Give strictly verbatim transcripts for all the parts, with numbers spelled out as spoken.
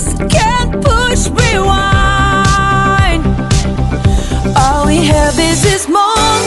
just can't push rewind. All we have is this moment.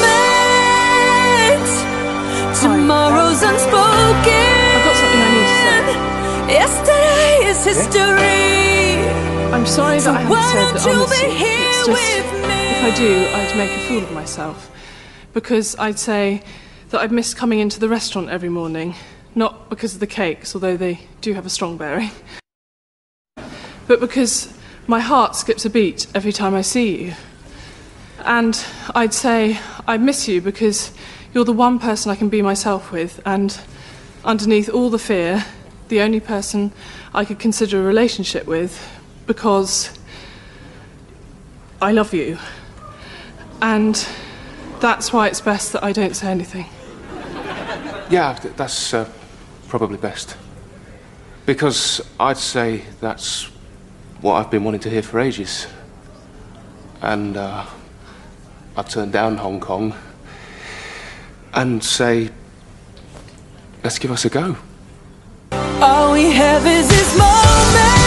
Tomorrow's unspoken. I've got something I need to say. Yesterday is history. I'm sorry So that I why haven't said don't that you honestly. be here It's just, with me? if I do, I'd make a fool of myself. Because I'd say that I'd miss coming into the restaurant every morning. Not because of the cakes, although they do have a strong bearing. But because my heart skips a beat every time I see you. And I'd say I miss you because you're the one person I can be myself with, and underneath all the fear, the only person I could consider a relationship with, because I love you. And that's why it's best that I don't say anything. Yeah, th- that's uh, probably best. Because I'd say that's what I've been wanting to hear for ages. And uh, I turned down Hong Kong and say, let's give us a go. All we have is this moment.